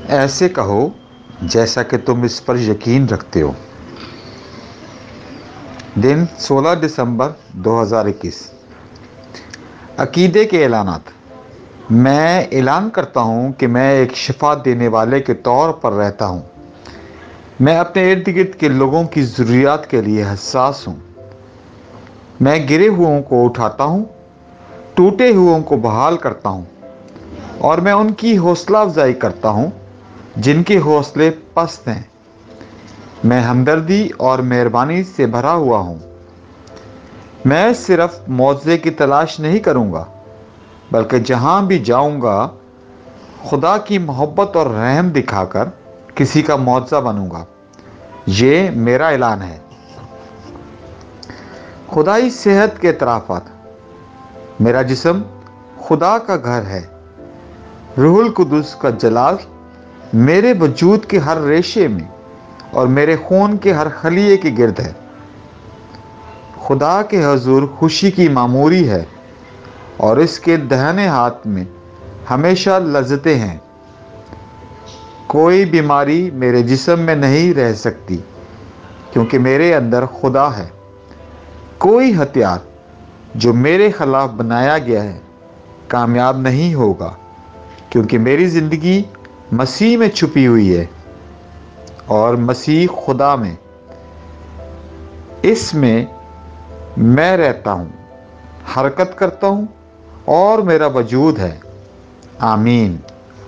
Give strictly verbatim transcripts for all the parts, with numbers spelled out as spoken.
ऐसे कहो जैसा कि तुम इस पर यकीन रखते हो। दिन सोलह दिसंबर दो हज़ार इक्कीस। अकीदे के ऐलानात। मैं ऐलान करता हूँ कि मैं एक शिफा देने वाले के तौर पर रहता हूँ। मैं अपने इर्द गिर्द के लोगों की ज़रूरियात के लिए हसास हूँ। मैं गिरे हुओं को उठाता हूँ, टूटे हुओं को बहाल करता हूँ, और मैं उनकी हौसला अफजाई करता हूँ जिनके हौसले पस्त हैं। मैं हमदर्दी और मेहरबानी से भरा हुआ हूँ। मैं सिर्फ मौज़े की तलाश नहीं करूँगा, बल्कि जहाँ भी जाऊँगा खुदा की मोहब्बत और रहम दिखाकर किसी का मौज़ा बनूँगा। ये मेरा ऐलान है। खुदाई सेहत के इतराफ़ात। मेरा जिस्म खुदा का घर है। रूहुल कुदुस का जलाल मेरे वजूद के हर रेशे में और मेरे खून के हर खलिए के गिर्द है। खुदा के हजूर खुशी की मामूरी है और इसके दाहिने हाथ में हमेशा लज्जतें हैं। कोई बीमारी मेरे जिस्म में नहीं रह सकती, क्योंकि मेरे अंदर खुदा है। कोई हथियार जो मेरे खिलाफ बनाया गया है कामयाब नहीं होगा, क्योंकि मेरी ज़िंदगी मसीह में छुपी हुई है और मसीह खुदा में। इसमें मैं रहता हूँ, हरकत करता हूँ और मेरा वजूद है। आमीन।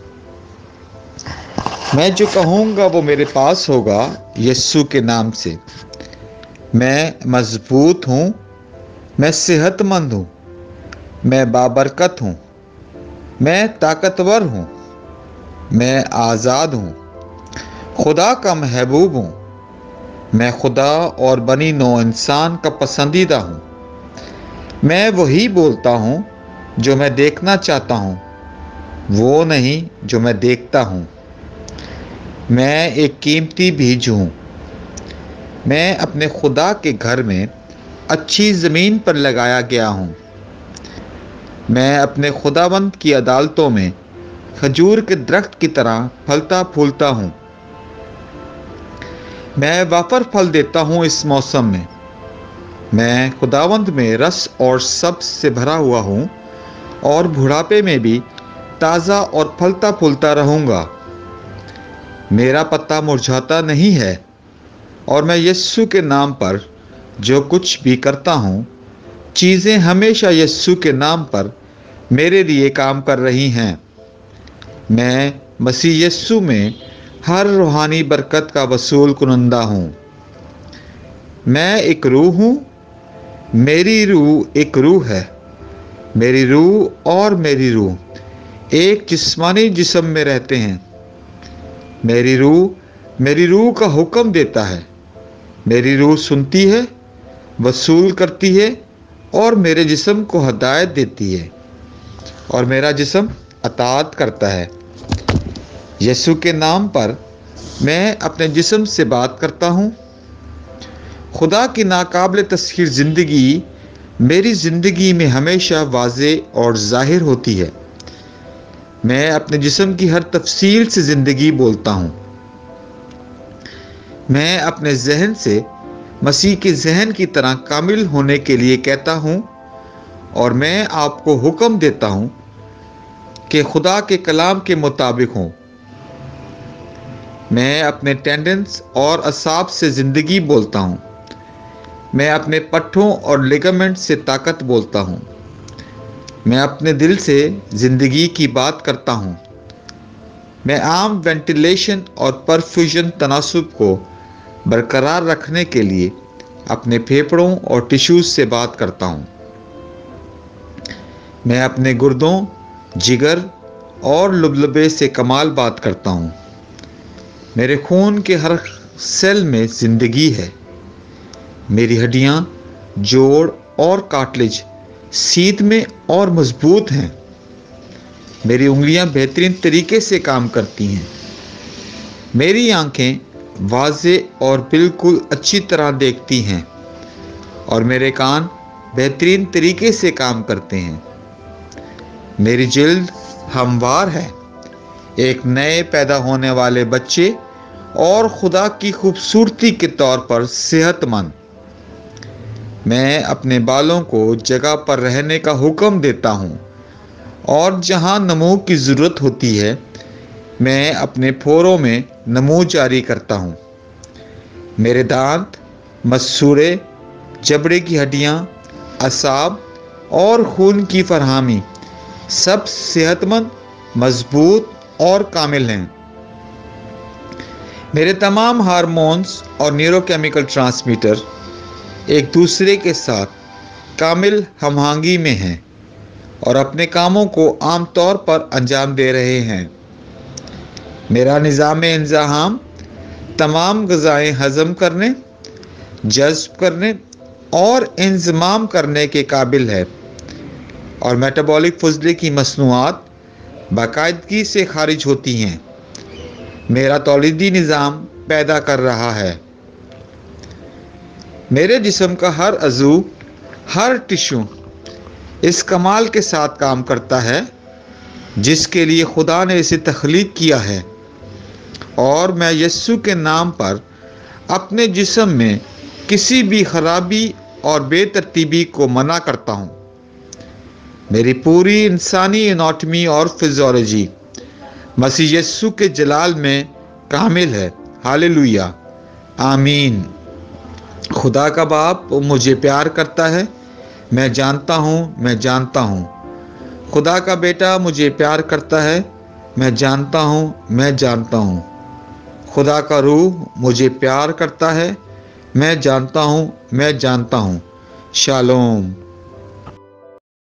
मैं जो कहूँगा वो मेरे पास होगा यीशु के नाम से। मैं मजबूत हूँ, मैं सेहतमंद हूँ, मैं बाबरकत हूँ, मैं ताकतवर हूँ, मैं आज़ाद हूँ, खुदा का महबूब हूँ। मैं खुदा और बनी नौ इंसान का पसंदीदा हूँ। मैं वही बोलता हूँ जो मैं देखना चाहता हूँ, वो नहीं जो मैं देखता हूँ। मैं एक कीमती बीज हूँ। मैं अपने खुदा के घर में अच्छी ज़मीन पर लगाया गया हूँ। मैं अपने खुदावंद की अदालतों में खजूर के दरख्त की तरह फलता फूलता हूँ। मैं वाफर फल देता हूँ इस मौसम में। मैं खुदावंद में रस और सब्ज़ से भरा हुआ हूँ और बुढ़ापे में भी ताज़ा और फलता फूलता रहूँगा। मेरा पत्ता मुरझाता नहीं है और मैं यीशु के नाम पर जो कुछ भी करता हूँ, चीज़ें हमेशा यीशु के नाम पर मेरे लिए काम कर रही हैं। मैं मसीह यीशु में हर रूहानी बरकत का वसूल कुनंदा हूँ। मैं एक रूह हूँ, मेरी रूह एक रूह है। मेरी रूह और मेरी रूह एक जिस्मानी जिस्म में रहते हैं। मेरी रूह मेरी रूह का हुक्म देता है। मेरी रूह सुनती है, वसूल करती है और मेरे जिस्म को हदायत देती है, और मेरा जिस्म अताअत करता है। यीशु के नाम पर मैं अपने जिस्म से बात करता हूँ। खुदा की नाकाबिल तस्खीर ज़िंदगी मेरी ज़िंदगी में हमेशा वाज़े और ज़ाहिर होती है। मैं अपने जिस्म की हर तफसील से ज़िंदगी बोलता हूँ। मैं अपने जहन से मसीह के जहन की तरह कामिल होने के लिए कहता हूँ, और मैं आपको हुक्म देता हूँ कि खुदा के कलाम के मुताबिक हूँ। मैं अपने टेंडेंस और असाब से ज़िंदगी बोलता हूँ। मैं अपने पट्ठों और लिगामेंट से ताकत बोलता हूँ। मैं अपने दिल से ज़िंदगी की बात करता हूँ। मैं आम वेंटिलेशन और परफ्यूजन तनासुब को बरकरार रखने के लिए अपने फेफड़ों और टिश्यूज़ से बात करता हूँ। मैं अपने गुर्दों, जिगर और लुबलबे से कमाल बात करता हूँ। मेरे खून के हर सेल में ज़िंदगी है। मेरी हड्डियाँ, जोड़ और कार्टिलेज सीध में और मजबूत हैं। मेरी उंगलियां बेहतरीन तरीके से काम करती हैं। मेरी आंखें वाज़े और बिल्कुल अच्छी तरह देखती हैं, और मेरे कान बेहतरीन तरीके से काम करते हैं। मेरी जिल्द हमवार है। एक नए पैदा होने वाले बच्चे और खुदा की खूबसूरती के तौर पर सेहतमंद। मैं अपने बालों को जगह पर रहने का हुक्म देता हूँ और जहाँ नमू की ज़रूरत होती है मैं अपने फोरों में नमू जारी करता हूँ। मेरे दांत, मसूड़े, जबड़े की हड्डियाँ, असाब और खून की फरहमी सब सेहतमंद, मजबूत और कामिल हैं। मेरे तमाम हार्मोन्स और न्यूरोकेमिकल ट्रांसमीटर एक दूसरे के साथ कामिल हमआहंगी में हैं और अपने कामों को आम तौर पर अंजाम दे रहे हैं। मेरा निज़ाम इंतज़ाम तमाम ग़िज़ाएँ हज़म करने, जज़्ब करने और इंज़माम करने के काबिल है और मेटाबॉलिक फुज़ले की मसनूआत बाकायदगी से खारिज होती हैं। मेरा तौलीदी निज़ाम पैदा कर रहा है। मेरे जिस्म का हर अज़ू, हर टिश्यू इस कमाल के साथ काम करता है जिसके लिए खुदा ने इसे तख्लीक किया है और मैं यस्सु के नाम पर अपने जिस्म में किसी भी खराबी और बेतरतीबी को मना करता हूँ। मेरी पूरी इंसानी एनाटमी और फिजियोलॉजी मसीह यस्सु के जलाल में कामिल है। हालेलुया, आमीन। खुदा का बाप मुझे प्यार करता है, मैं जानता हूँ, मैं जानता हूँ। खुदा का बेटा मुझे प्यार करता है, मैं जानता हूँ, मैं जानता हूँ। खुदा का रूह मुझे प्यार करता है, मैं जानता हूँ, मैं जानता हूँ। शालोम।